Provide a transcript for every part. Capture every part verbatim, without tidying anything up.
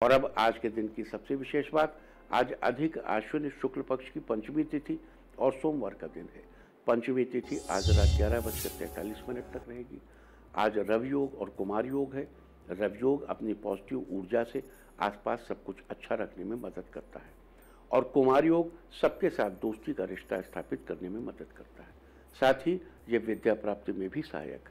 और अब आज के दिन की सबसे विशेष बात, आज अधिक आश्विन शुक्ल पक्ष की पंचमी तिथि और सोमवार का दिन है। पंचमी तिथि आज रात ग्यारह बजकर तैंतालीस मिनट तक रहेगी। आज रवि योग और कुमार योग है। रवि योग अपनी पॉजिटिव ऊर्जा से आसपास सब कुछ अच्छा रखने में मदद करता है और कुमार योग सबके साथ दोस्ती का रिश्ता स्थापित करने में मदद करता है। साथ ही ये विद्या प्राप्ति में भी सहायक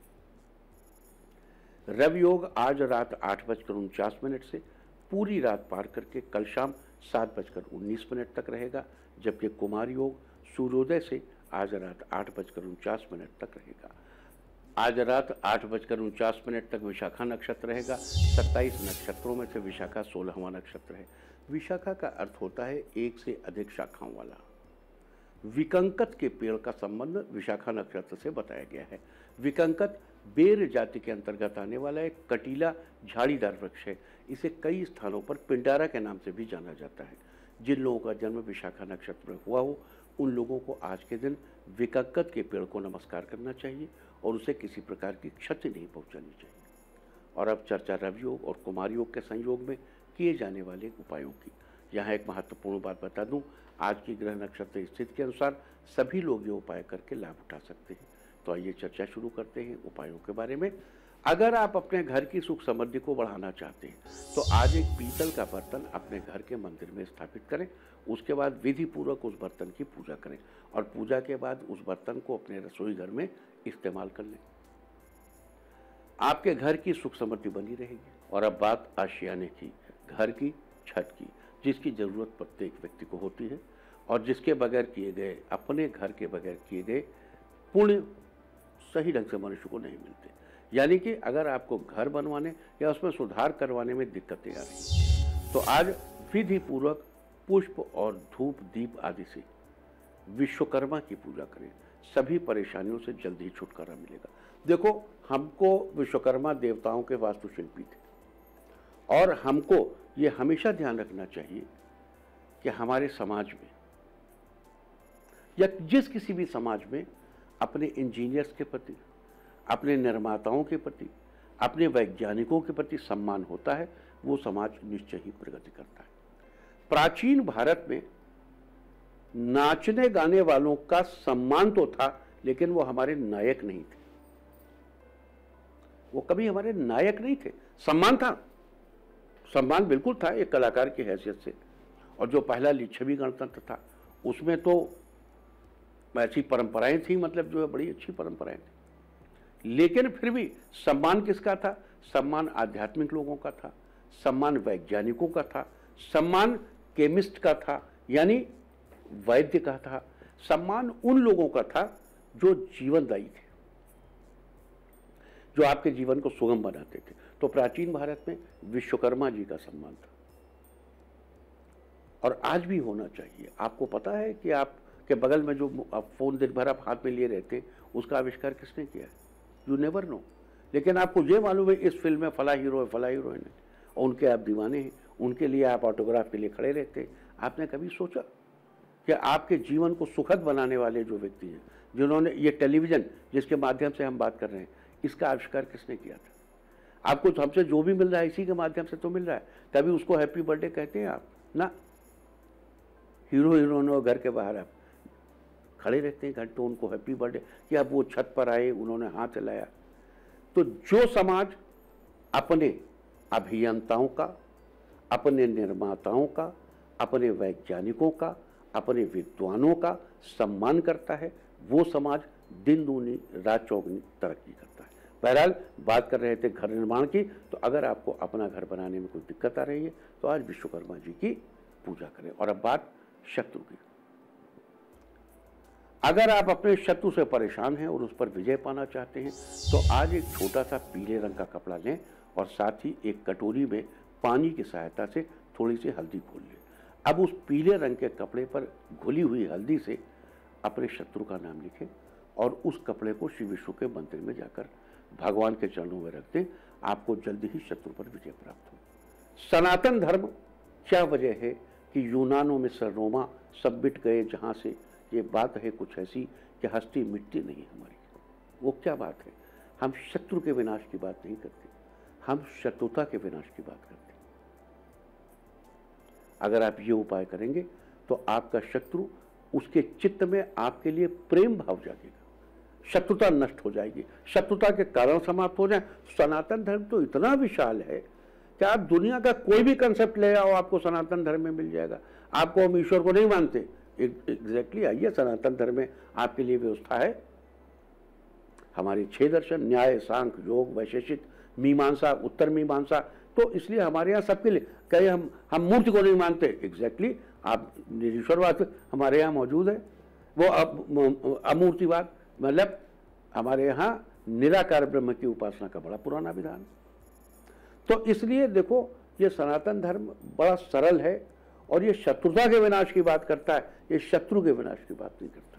है। रवि योग आज रात आठ बजकर उनचास मिनट से पूरी रात पार करके कल शाम सात बजकर उन्नीस मिनट तक रहेगा, जबकि कुमार योग सूर्योदय से आज रात आठ बजकर उनचास मिनट तक रहेगा। आज रात आठ बजकर उनचास मिनट तक विशाखा नक्षत्र रहेगा। सत्ताईस नक्षत्रों में से विशाखा सोलहवां नक्षत्र है। विशाखा का अर्थ होता है एक से अधिक शाखाओं वाला। विकंकत के पेड़ का संबंध विशाखा नक्षत्र से बताया गया है। विकंकत बेर जाति के अंतर्गत आने वाला एक कटीला झाड़ीदार वृक्ष है। इसे कई स्थानों पर पिंडारा के नाम से भी जाना जाता है। जिन लोगों का जन्म विशाखा नक्षत्र में हुआ हो उन लोगों को आज के दिन विकंकत के पेड़ को नमस्कार करना चाहिए और उसे किसी प्रकार की क्षति नहीं पहुंचानी चाहिए। और अब चर्चा रवि योग और कुमार योग के संयोग में किए जाने वाले उपायों की। यहाँ एक महत्वपूर्ण बात बता दूं, आज की ग्रह नक्षत्र स्थिति के अनुसार सभी लोग ये उपाय करके लाभ उठा सकते हैं। तो आइए चर्चा शुरू करते हैं उपायों के बारे में। अगर आप अपने घर की सुख समृद्धि को बढ़ाना चाहते हैं तो आज एक पीतल का बर्तन अपने घर के मंदिर में स्थापित करें। उसके बाद विधि पूर्वक उस बर्तन की पूजा करें और पूजा के बाद उस बर्तन को अपने रसोई घर में इस्तेमाल कर लें। आपके घर की सुख समृद्धि बनी रहेगी। और अब बात आशियाने की, घर की छत की, जिसकी जरूरत प्रत्येक व्यक्ति को होती है और जिसके बगैर किए गए, अपने घर के बगैर किए गए पुण्य सही ढंग से मनुष्य को नहीं मिलते। यानी कि अगर आपको घर बनवाने या उसमें सुधार करवाने में दिक्कतें आ रही तो आज विधि पूर्वक पुष्प और धूप दीप आदि से विश्वकर्मा की पूजा करें। सभी परेशानियों से जल्द ही छुटकारा मिलेगा। देखो, हमको विश्वकर्मा देवताओं के वास्तुशिल्पी थे और हमको ये हमेशा ध्यान रखना चाहिए कि हमारे समाज में या जिस किसी भी समाज में अपने इंजीनियर्स के प्रति, अपने निर्माताओं के प्रति, अपने वैज्ञानिकों के प्रति सम्मान होता है, वो समाज निश्चय ही प्रगति करता है। प्राचीन भारत में नाचने गाने वालों का सम्मान तो था, लेकिन वो हमारे नायक नहीं थे। वो कभी हमारे नायक नहीं थे। सम्मान था, सम्मान बिल्कुल था एक कलाकार की हैसियत से। और जो पहला लिच्छवी गणतंत्र था उसमें तो ऐसी परंपराएं थी, मतलब जो है बड़ी अच्छी परंपराएं थी। लेकिन फिर भी सम्मान किसका था? सम्मान आध्यात्मिक लोगों का था, सम्मान वैज्ञानिकों का था, सम्मान केमिस्ट का था यानी वैद्य का था, सम्मान उन लोगों का था जो जीवनदायी थे, जो आपके जीवन को सुगम बनाते थे। तो प्राचीन भारत में विश्वकर्मा जी का सम्मान था और आज भी होना चाहिए। आपको पता है कि आपके बगल में जो आप फोन दिन भर आप हाथ में लिए रहते हैं, उसका आविष्कार किसने किया है? You never know. लेकिन आपको ये मालूम है इस फिल्म में फला हीरो है, फला हीरोइन है और उनके आप दीवाने हैं, उनके लिए आप ऑटोग्राफ के लिए खड़े रहते हैं। आपने कभी सोचा कि आपके जीवन को सुखद बनाने वाले जो व्यक्ति हैं, जिन्होंने ये टेलीविज़न जिसके माध्यम से हम बात कर रहे हैं, इसका आविष्कार किसने किया था? आपको हमसे जो भी मिल रहा है इसी के माध्यम से तो मिल रहा है, तभी उसको हैप्पी बर्थडे कहते हैं आप ना। हीरो हीरोइनों घर के बाहर आप खड़े रहते हैं घंटों, उनको हैप्पी बर्थडे कि अब वो छत पर आए, उन्होंने हाथ हिलाया। तो जो समाज अपने अभियंताओं का, अपने निर्माताओं का, अपने वैज्ञानिकों का, अपने विद्वानों का सम्मान करता है, वो समाज दिन दूनी रात चौगुनी तरक्की करता है। बहरहाल बात कर रहे थे घर निर्माण की, तो अगर आपको अपना घर बनाने में कोई दिक्कत आ रही है तो आज विश्वकर्मा जी की पूजा करें। और अब बात शत्रु की। अगर आप अपने शत्रु से परेशान हैं और उस पर विजय पाना चाहते हैं तो आज एक छोटा सा पीले रंग का कपड़ा लें और साथ ही एक कटोरी में पानी की सहायता से थोड़ी सी हल्दी घोल लें। अब उस पीले रंग के कपड़े पर घुली हुई हल्दी से अपने शत्रु का नाम लिखें और उस कपड़े को शिव विष्णु के मंदिर में जाकर भगवान के चरणों में रख दें। आपको जल्दी ही शत्रु पर विजय प्राप्त हो। सनातन धर्म क्या वजह है कि यूनानों में सरनोमा सब मिट गए जहाँ से, ये बात है कुछ ऐसी कि हस्ती मिटती नहीं हमारी। वो क्या बात है? हम शत्रु के विनाश की बात नहीं करते, हम शत्रुता के विनाश की बात करते हैं। अगर आप ये उपाय करेंगे तो आपका शत्रु, उसके चित्त में आपके लिए प्रेम भाव जागेगा, शत्रुता नष्ट हो जाएगी, शत्रुता के कारण समाप्त हो जाए। सनातन धर्म तो इतना विशाल है कि आप दुनिया का कोई भी कंसेप्ट ले आओ, आपको सनातन धर्म में मिल जाएगा। आपको हम ईश्वर को नहीं मानते, एग्जैक्टली आइए, सनातन धर्म में आपके लिए व्यवस्था है। हमारे छह दर्शन, न्याय, सांख्य, योग, वैशेषिक, मीमांसा, उत्तर मीमांसा, तो इसलिए हमारे यहाँ सबके लिए, कहीं हम हम मूर्ति को नहीं मानते, एग्जैक्टली आप निरीश्वरवाद हमारे यहाँ मौजूद है, वो अमूर्तिवाद, मतलब हमारे यहाँ निराकार ब्रह्म की उपासना का बड़ा पुराना विधान। तो इसलिए देखो, ये सनातन धर्म बड़ा सरल है और ये शत्रुता के विनाश की बात करता है, ये शत्रु के विनाश की बात नहीं करता।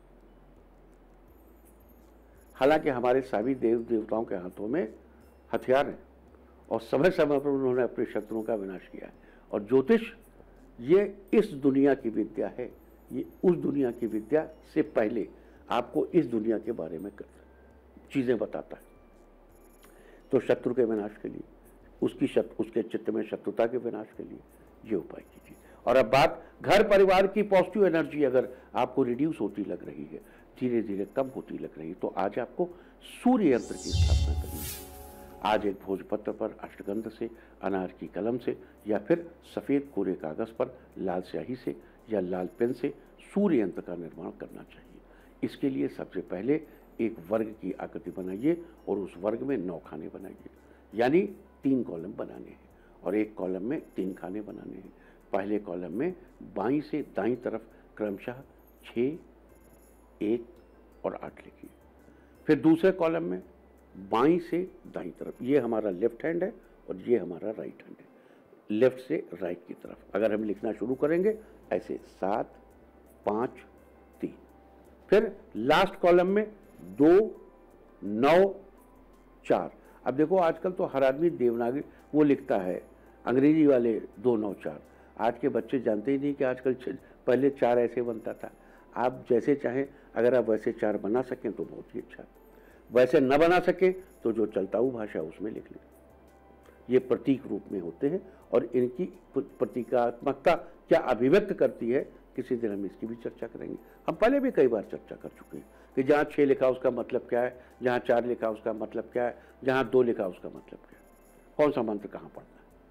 हालांकि हमारे सभी देव देवताओं के हाथों में हथियार हैं और समय समय पर उन्होंने अपने शत्रुओं का विनाश किया है। और ज्योतिष ये इस दुनिया की विद्या है, ये उस दुनिया की विद्या से पहले आपको इस दुनिया के बारे में चीजें बताता है। तो शत्रु के विनाश के लिए, उसकी शत, उसके चित्त में शत्रुता के विनाश के लिए ये उपाय कीजिए। और अब बात घर परिवार की पॉजिटिव एनर्जी अगर आपको रिड्यूस होती लग रही है, धीरे धीरे कम होती लग रही है, तो आज आपको सूर्य यंत्र की स्थापना करनी है। आज एक भोजपत्र पर अष्टगंध से, अनार की कलम से, या फिर सफेद कोरे कागज पर लाल स्याही से या लाल पेन से सूर्य यंत्र का निर्माण करना चाहिए। इसके लिए सबसे पहले एक वर्ग की आकृति बनाइए और उस वर्ग में नौ खाने बनाइए, यानी तीन कॉलम बनाने हैं और एक कॉलम में तीन खाने बनाने हैं। पहले कॉलम में बाईं से दाईं तरफ क्रमशः छः, एक और आठ लिखिए। फिर दूसरे कॉलम में बाईं से दाईं तरफ, ये हमारा लेफ्ट हैंड है और ये हमारा राइट हैंड है, लेफ्ट से राइट की तरफ अगर हम लिखना शुरू करेंगे ऐसे सात, पाँच, तीन। फिर लास्ट कॉलम में दो, नौ, चार। अब देखो आजकल तो हर आदमी देवनागरी वो लिखता है, अंग्रेजी वाले दो, नौ, चार। आज के बच्चे जानते ही नहीं कि आजकल पहले चार ऐसे बनता था। आप जैसे चाहें, अगर आप वैसे चार बना सकें तो बहुत ही अच्छा, वैसे न बना सकें तो जो चलता हुआ भाषा उसमें लिख लें। ये प्रतीक रूप में होते हैं और इनकी प्रतीकात्मकता क्या अभिव्यक्त करती है, किसी दिन हम इसकी भी चर्चा करेंगे। हम पहले भी कई बार चर्चा कर चुके हैं कि जहाँ छः लिखा उसका मतलब क्या है, जहाँ चार लिखा उसका मतलब क्या है, जहाँ दो लिखा उसका मतलब क्या है, कौन सा मंत्र कहाँ पड़ता है।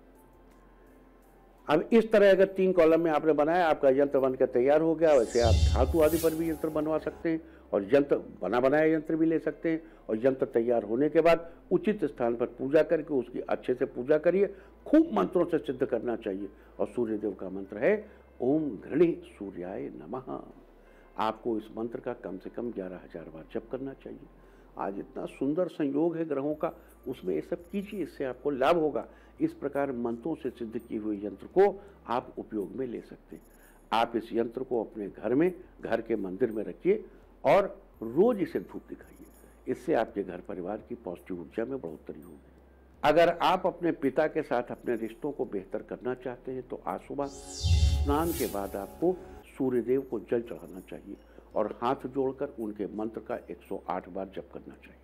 अब इस तरह अगर तीन कॉलम में आपने बनाया, आपका यंत्र बनकर तैयार हो गया। वैसे आप धातु आदि पर भी यंत्र बनवा सकते हैं और यंत्र बना बनाया यंत्र भी ले सकते हैं। और यंत्र तैयार होने के बाद उचित स्थान पर पूजा करके उसकी अच्छे से पूजा करिए। खूब मंत्रों से सिद्ध करना चाहिए। और सूर्यदेव का मंत्र है ओम घृणी सूर्याय नमः। आपको इस मंत्र का कम से कम ग्यारह हजार बार जप करना चाहिए। आज इतना सुंदर संयोग है ग्रहों का, उसमें ये सब कीजिए, इससे आपको लाभ होगा। इस प्रकार मंत्रों से सिद्ध किए हुए यंत्र को आप उपयोग में ले सकते हैं। आप इस यंत्र को अपने घर में, घर के मंदिर में रखिए और रोज इसे धूप दिखाइए। इससे आपके घर परिवार की पॉजिटिव ऊर्जा में बढ़ोतरी होगी। अगर आप अपने पिता के साथ अपने रिश्तों को बेहतर करना चाहते हैं तो आज सुबह स्नान के बाद आपको सूर्यदेव को जल चढ़ाना चाहिए और हाथ जोड़कर उनके मंत्र का एक सौ आठ बार जप करना चाहिए।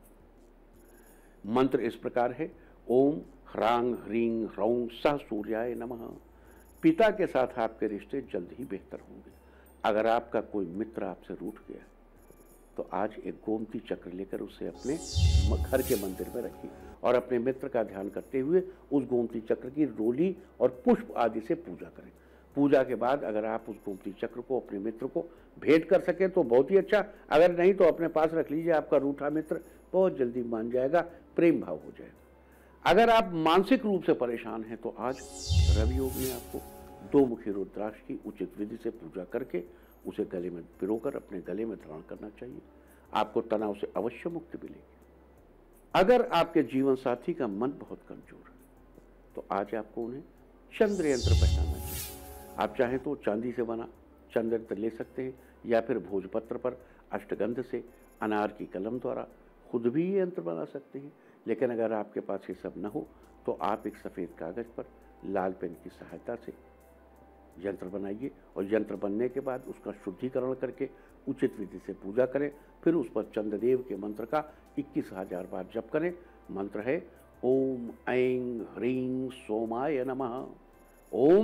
मंत्र इस प्रकार है, ओम ह्रांग ह्रीं ह्रौं सह सूर्याय नमः। पिता के साथ आपके रिश्ते जल्द ही बेहतर होंगे। अगर आपका कोई मित्र आपसे रूठ गया तो आज एक गोमती चक्र लेकर उसे अपने घर के मंदिर में रखिए और अपने मित्र का ध्यान करते हुए उस गोमती चक्र की रोली और पुष्प आदि से पूजा करें। पूजा के बाद अगर आप उस गोमती चक्र को अपने मित्र को भेंट कर सकें तो बहुत ही अच्छा, अगर नहीं तो अपने पास रख लीजिए। आपका रूठा मित्र बहुत जल्दी मान जाएगा, प्रेम भाव हो जाएगा। अगर आप मानसिक रूप से परेशान हैं तो आज रवि योग में आपको दो मुखी रुद्राक्ष की उचित विधि से पूजा करके उसे गले में पिरोकर अपने गले में धारण करना चाहिए। आपको तनाव से अवश्य मुक्ति मिलेगी। अगर आपके जीवन साथी का मन बहुत कमजोर है तो आज आपको उन्हें चंद्र यंत्र पहनाना चाहिए। आप चाहें तो चांदी से बना चंद्र यंत्र ले सकते हैं या फिर भोजपत्र पर अष्टगंध से, अनार की कलम द्वारा खुद भी ये यंत्र बना सकते हैं। लेकिन अगर आपके पास ये सब न हो तो आप एक सफ़ेद कागज पर लाल पेन की सहायता से यंत्र बनाइए और यंत्र बनने के बाद उसका शुद्धिकरण करके उचित विधि से पूजा करें। फिर उस पर चंद्रदेव के मंत्र का इक्कीस हजार बार जप करें। मंत्र है ओम ऐं ह्रीं सोमाय नमः, ओम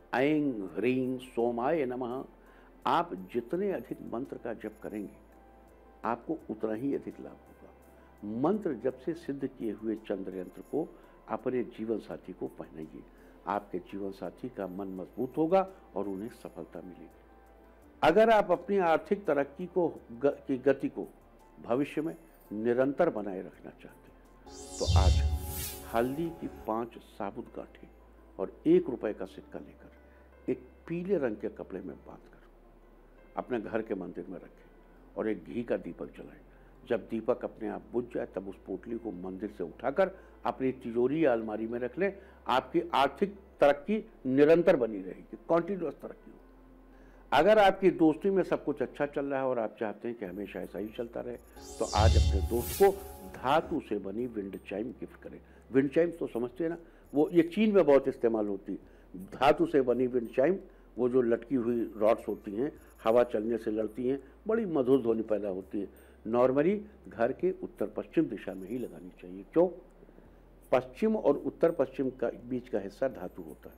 ऐं ह्रीं सोमाय नमः, आप जितने अधिक मंत्र का जप करेंगे आपको उतना ही अधिक लाभ होगा। मंत्र जप से सिद्ध किए हुए चंद्र यंत्र को अपने जीवन साथी को पहनाइए। आपके जीवन साथी का मन मजबूत होगा और उन्हें सफलता मिलेगी। अगर आप अपनी आर्थिक तरक्की को ग, की गति को भविष्य में निरंतर बनाए रखना चाहते हैं तो आज हल्दी की पांच साबुत गांठें और एक रुपए का सिक्का लेकर एक पीले रंग के कपड़े में बांधकर अपने घर के मंदिर में रखें और एक घी का दीपक जलाएं। जब दीपक अपने आप बुझ जाए तब उस पोटली को मंदिर से उठाकर अपनी तिजोरी या अलमारी में रख लें। आपकी आर्थिक तरक्की निरंतर बनी रहेगी, कॉन्टिन्यूअस तरक्की हो। अगर आपकी दोस्ती में सब कुछ अच्छा चल रहा है और आप चाहते हैं कि हमेशा ऐसा ही चलता रहे तो आज अपने दोस्त को धातु से बनी विंड चाइम गिफ्ट करें। विंड चाइम तो समझते हैं ना, वो ये चीन में बहुत इस्तेमाल होती है। धातु से बनी विंड चाइम, वो जो लटकी हुई रॉड्स होती हैं, हवा चलने से लड़ती हैं, बड़ी मधुर ध्वनि पैदा होती है। नॉर्मली घर के उत्तर पश्चिम दिशा में ही लगानी चाहिए। क्यों? पश्चिम और उत्तर पश्चिम का बीच का हिस्सा धातु होता है।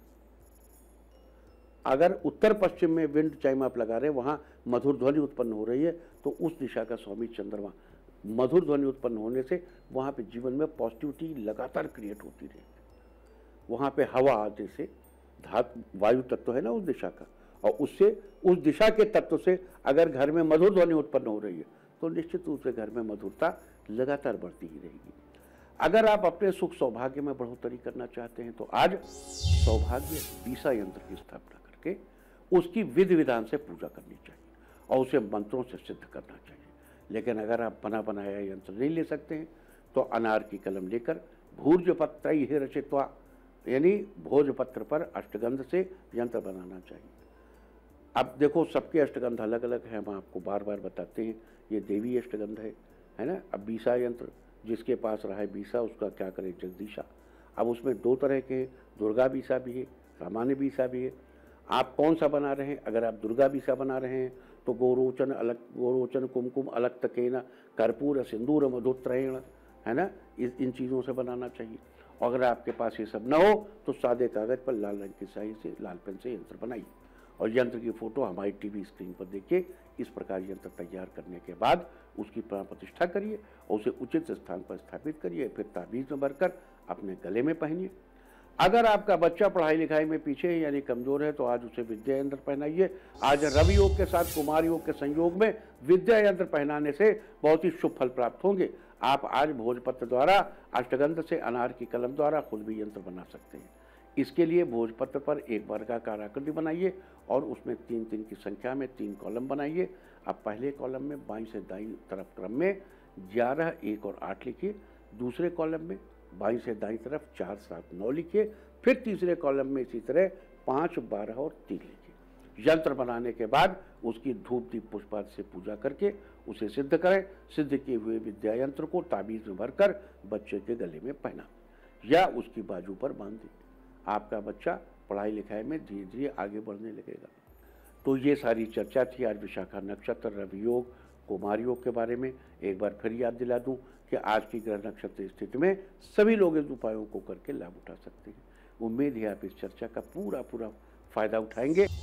अगर उत्तर पश्चिम में विंड चाइम आप लगा रहे हैं, वहां मधुर ध्वनि उत्पन्न हो रही है तो उस दिशा का स्वामी चंद्रमा, मधुर ध्वनि उत्पन्न होने से वहां पे जीवन में पॉजिटिविटी लगातार क्रिएट होती रहेगी। वहां पे हवा आने से, धातु वायु तत्व है ना उस दिशा का, और उससे उस दिशा के तत्व से अगर घर में मधुर ध्वनि उत्पन्न हो रही है तो निश्चित रूप से घर में मधुरता लगातार बढ़ती ही रहेगी। अगर आप अपने सुख सौभाग्य में बढ़ोतरी करना चाहते हैं तो आज सौभाग्य बीसा यंत्र की स्थापना करके उसकी विधि विधान से पूजा करनी चाहिए और उसे मंत्रों से सिद्ध करना चाहिए। लेकिन अगर आप बना बनाया यंत्र नहीं ले सकते हैं तो अनार की कलम लेकर भूर्जपत्र ही रचित्वा, यानी भोजपत्र पर अष्टगंध से यंत्र बनाना चाहिए। अब देखो सबके अष्टगंध अलग अलग हैं, हम आपको बार बार बताते हैं। ये देवी अष्टगंध है, है ना। अब बीसा यंत्र जिसके पास रहा है बीसा, उसका क्या करे जगदीशा। अब उसमें दो तरह के, दुर्गा बीसा भी है, सामान्य बीसा भी है। आप कौन सा बना रहे हैं? अगर आप दुर्गा बीसा बना रहे हैं तो गोरोचन अलग, गोरोचन कुमकुम अलग तकेना कर्पूर सिंदूर मधुत्रयण, है ना, इस इन चीज़ों से बनाना चाहिए। और अगर आपके पास ये सब न हो तो सादे कागज पर लाल रंग की स्याही से, लाल पेन से यंत्र बनाइए और यंत्र की फोटो हमारी टीवी स्क्रीन पर देखिए। इस प्रकार यंत्र तैयार करने के बाद उसकी प्राण प्रतिष्ठा करिए और उसे उचित स्थान पर स्थापित करिए। फिर ताबीज में भरकर अपने गले में पहनिए। अगर आपका बच्चा पढ़ाई लिखाई में पीछे है यानी कमजोर है तो आज उसे विद्या यंत्र पहनाइए। आज रवि योग के साथ कुमार योग के संयोग में विद्या यंत्र पहनाने से बहुत ही शुभ फल प्राप्त होंगे। आप आज भोजपत्र द्वारा, अष्टगंध से, अनार की कलम द्वारा खुद भी यंत्र बना सकते हैं। इसके लिए भोजपत्र पर एक वर्गाकार आकृति बनाइए और उसमें तीन तीन की संख्या में तीन कॉलम बनाइए। अब पहले कॉलम में बाईं से दाईं तरफ क्रम में ग्यारह, एक और आठ लिखिए। दूसरे कॉलम में बाईं से दाईं तरफ चार, सात, नौ लिखिए। फिर तीसरे कॉलम में इसी तरह पाँच, बारह और तीन लिखिए। यंत्र बनाने के बाद उसकी धूप दीप पुष्पाद से पूजा करके उसे सिद्ध करें। सिद्ध किए हुए विद्या यंत्र को ताबीज में भरकर बच्चे के गले में पहना या उसकी बाजू पर बांध दें। आपका बच्चा पढ़ाई लिखाई में धीरे धीरे आगे बढ़ने लगेगा। तो ये सारी चर्चा थी आज विशाखा नक्षत्र, रवि योग, कुमार योग के बारे में। एक बार फिर याद दिला दूं कि आज की ग्रह नक्षत्र स्थिति में सभी लोग इस उपायों को करके लाभ उठा सकते हैं। उम्मीद है आप इस चर्चा का पूरा पूरा फायदा उठाएंगे।